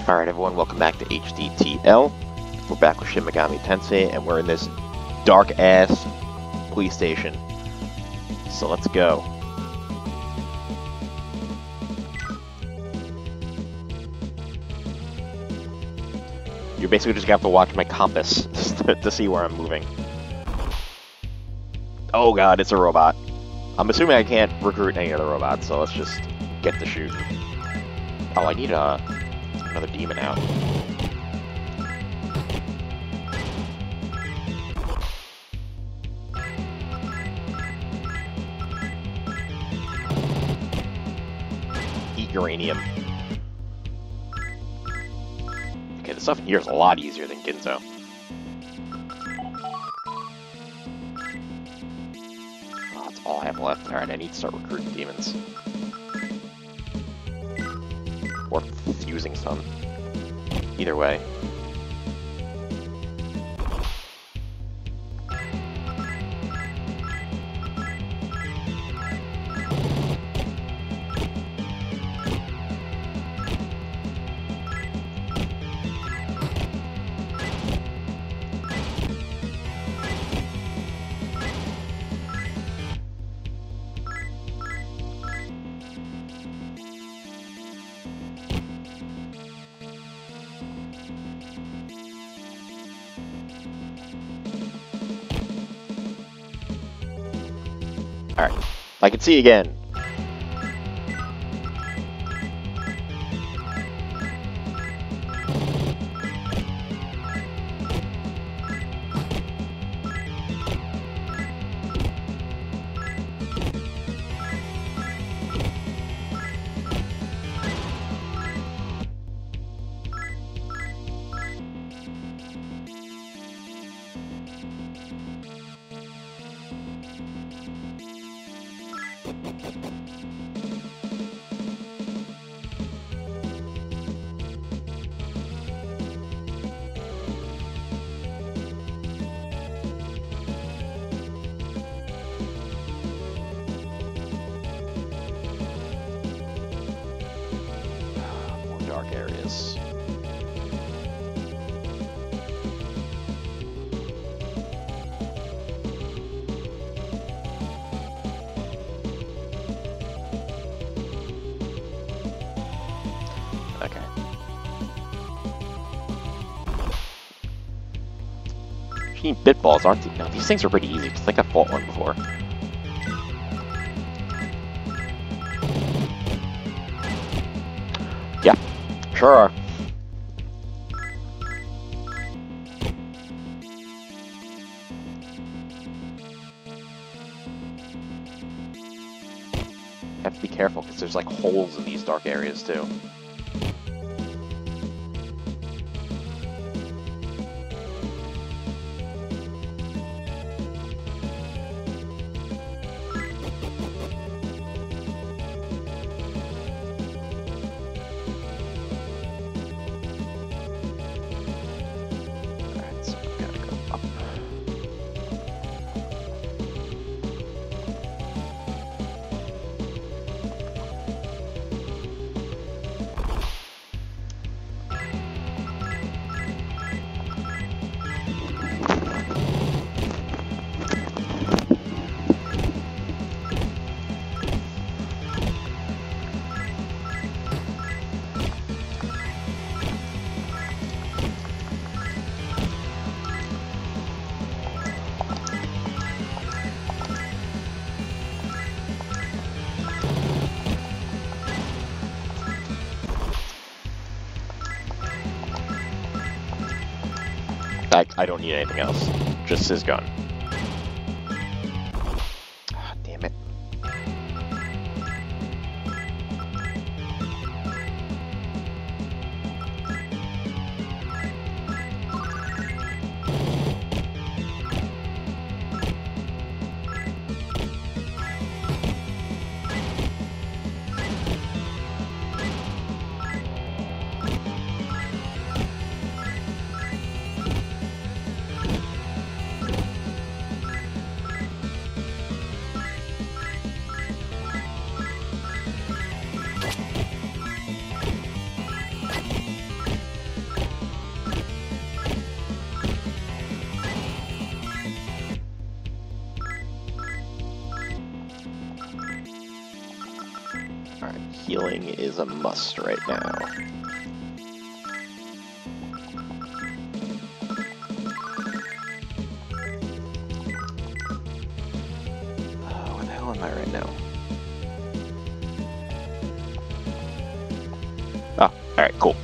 Alright everyone, welcome back to HDTL. We're back with Shin Megami Tensei, and we're in this dark-ass police station. So let's go. You basically just have to watch my compass to see where I'm moving. Oh god, it's a robot. I'm assuming I can't recruit any other robots, so let's just get to shooting. Oh, I need another demon out. Eat uranium. Okay, the stuff in here is a lot easier than Ginzo. Oh, that's all I have left. Alright, I need to start recruiting demons. Or fusing some. Either way. Alright, I can see again. Dark areas. Okay. You need bit balls, aren't they? No, these things are pretty easy. I think I've fought one before. Yeah. Sure are. Have to be careful because there's like holes in these dark areas too. I don't need anything else. Just his gun. Ah, damn it. healing is a must right now. Where the hell am I right now? Oh, alright, cool.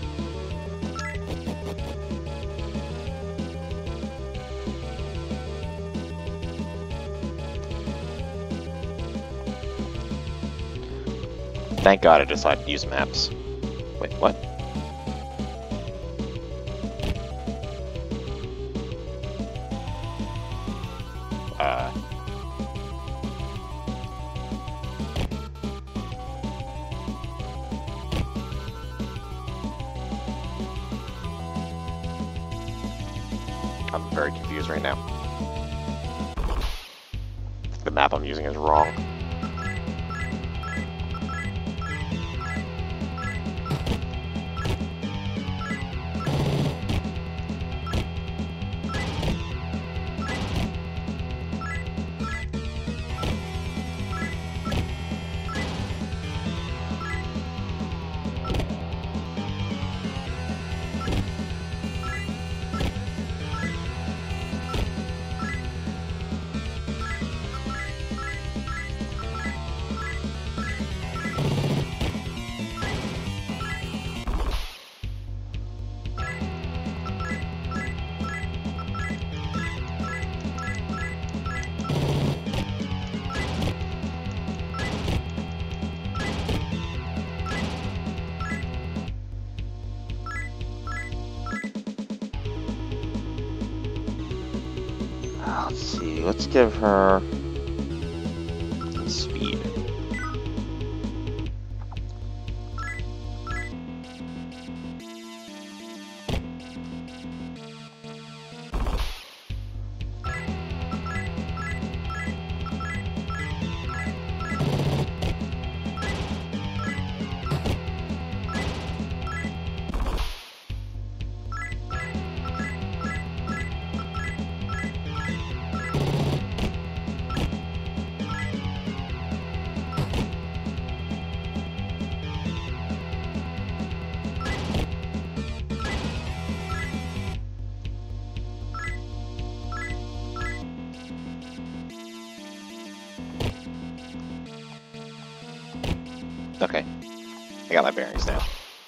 Thank God I decided to use maps. Wait, what? I'm very confused right now. The map I'm using is wrong. Let's see, let's give her speed. Okay, I got my bearings now.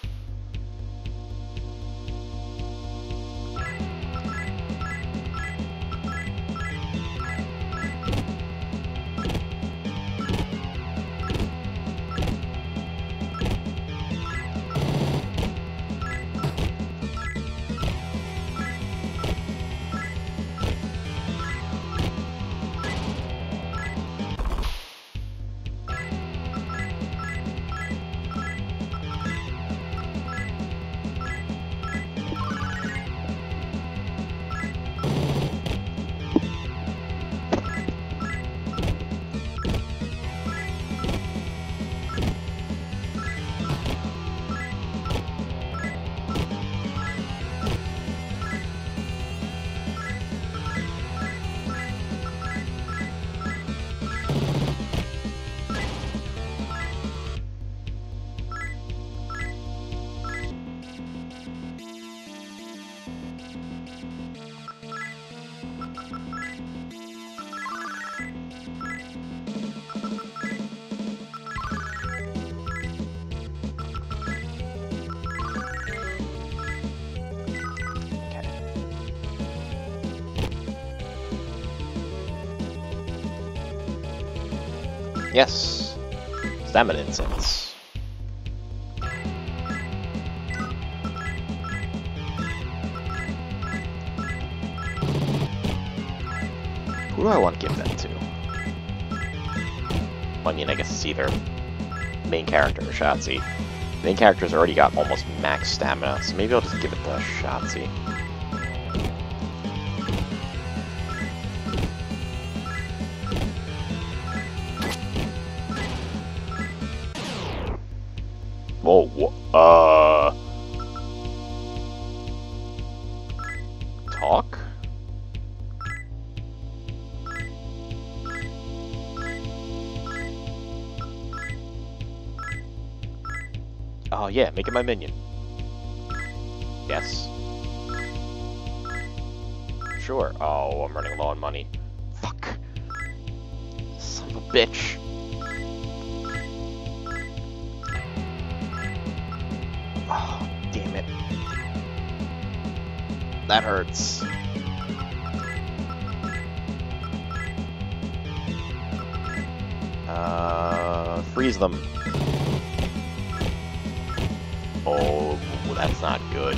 Yes, stamina incense. Who do I want to give that to? Well, I mean, I guess it's either main character or Shotzi. Main character's already got almost max stamina, so maybe I'll just give it to Shotzi. Whoa, talk? Yeah, make it my minion. Yes. Sure. Oh, I'm running low on money. Fuck. Son of a bitch. Oh, damn it. That hurts. Freeze them. Oh, that's not good.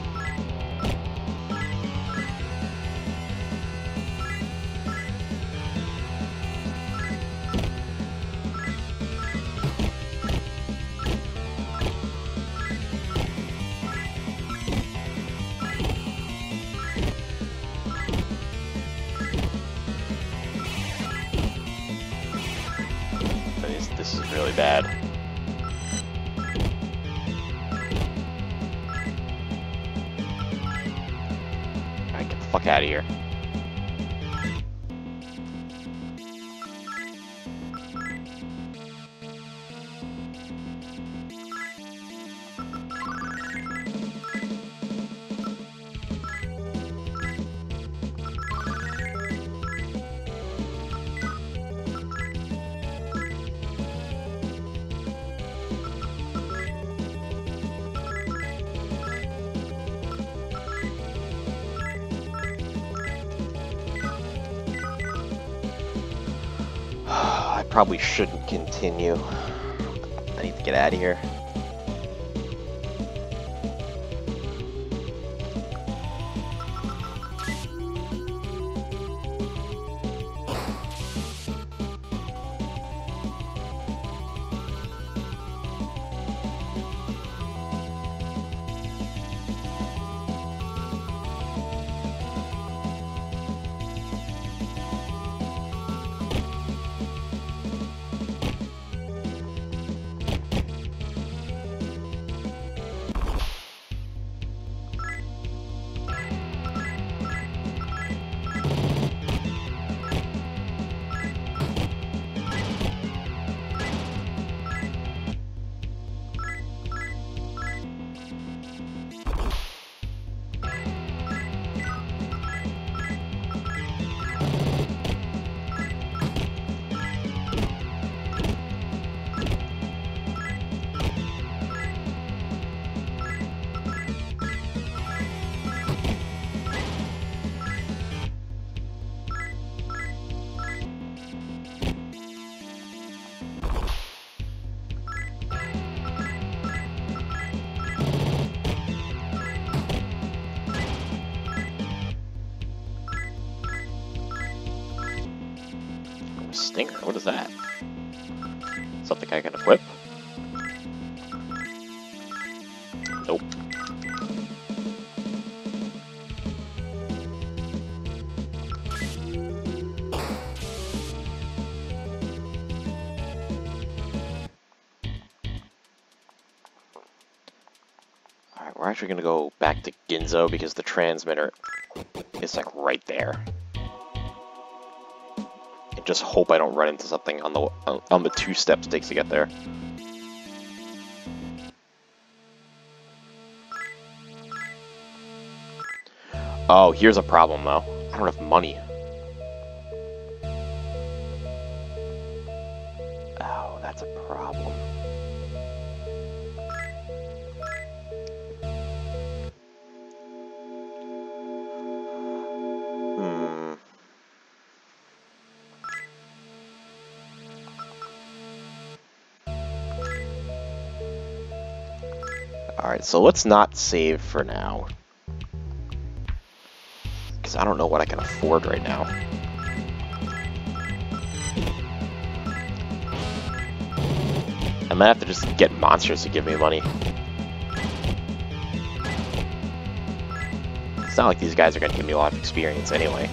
This is really bad. Alright, get the fuck out of here. I probably shouldn't continue. I need to get out of here. Stinger, what is that? Something I can equip? Nope. Alright, we're actually gonna go back to Ginzo because the transmitter is like right there. Just hope I don't run into something on the 2 steps it takes to get there. Oh, here's a problem though. I don't have money. Oh, that's a problem. Alright, so let's not save for now. Because I don't know what I can afford right now. I might have to just get monsters to give me money. It's not like these guys are going to give me a lot of experience anyway.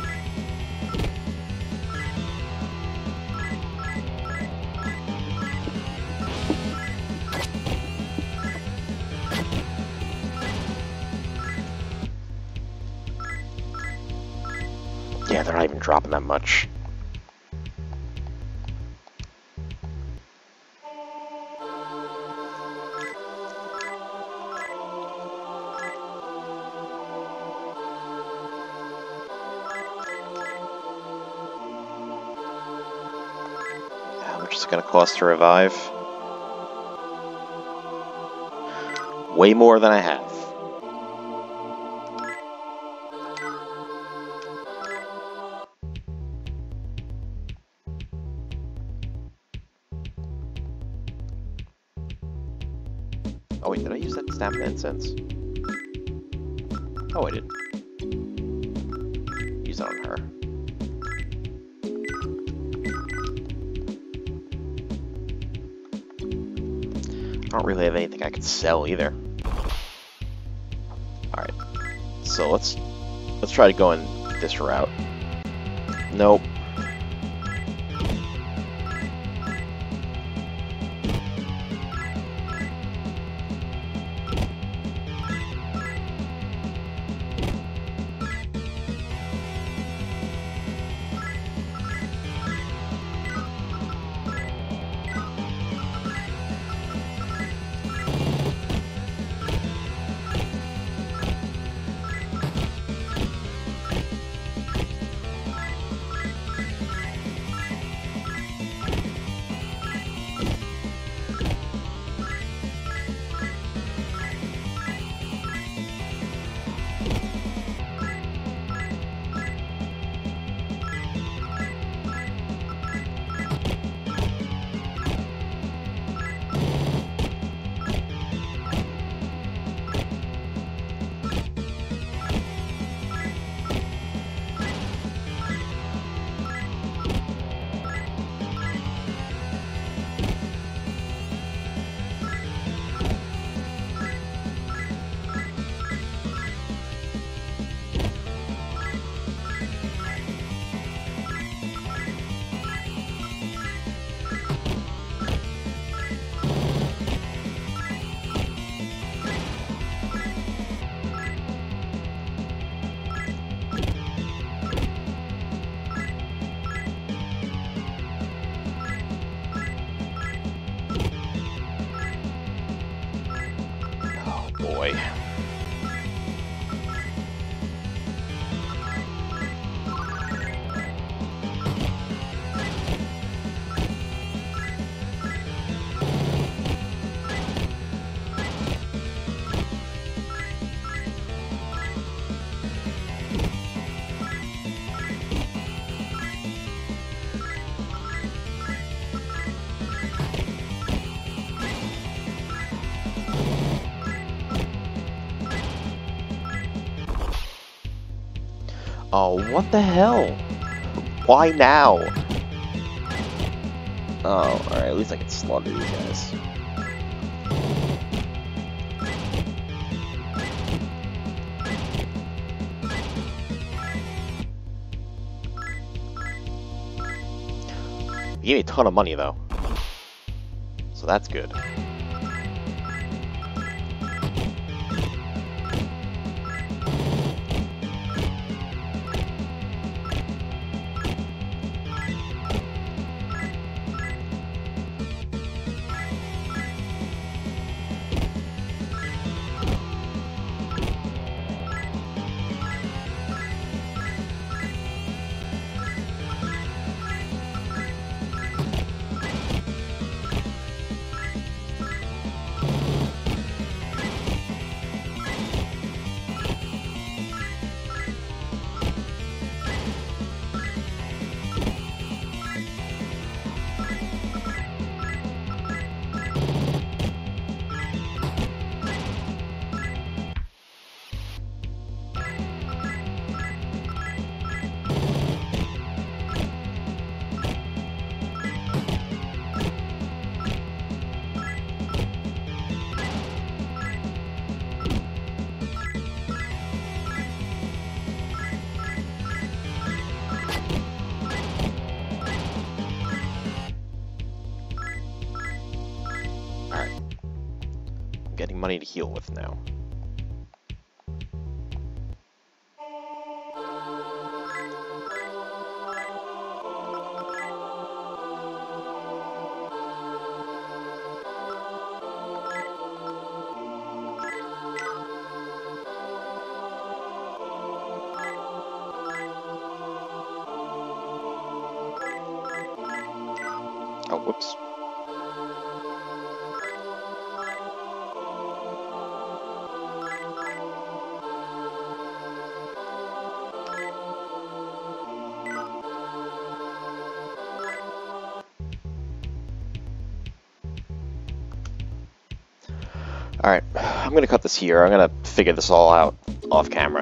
Yeah, they're not even dropping that much. this going to cost to revive? Way more than I have. Oh wait, did I use that stamina incense? Oh, I didn't. Use it on her. I don't really have anything I could sell either. Alright. So let's try to go in this route. Nope. Boy. Oh, what the hell? Why now? Oh, alright, at least I can slaughter these guys. He gave me a ton of money, though. So that's good. Getting money to heal with now. Oh, whoops. Alright, I'm going to cut this here. I'm going to figure this all out off camera.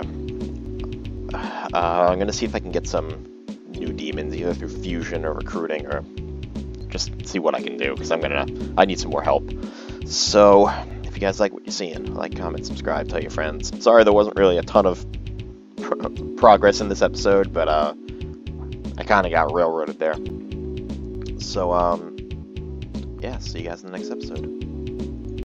I'm going to see if I can get some new demons, either through fusion or recruiting, or just see what I can do, because I need some more help. So, if you guys like what you're seeing, like, comment, subscribe, tell your friends. Sorry there wasn't really a ton of progress in this episode, but I kind of got railroaded there. So, yeah, see you guys in the next episode.